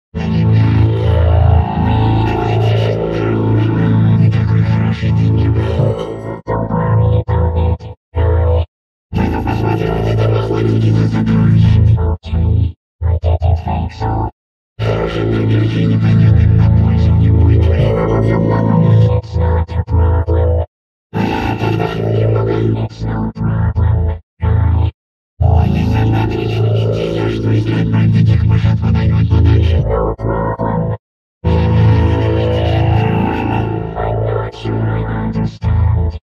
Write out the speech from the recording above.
Okay, I didn't think so. It's not a problem. It's no problem. Right? No problem. I'm not sure I understand.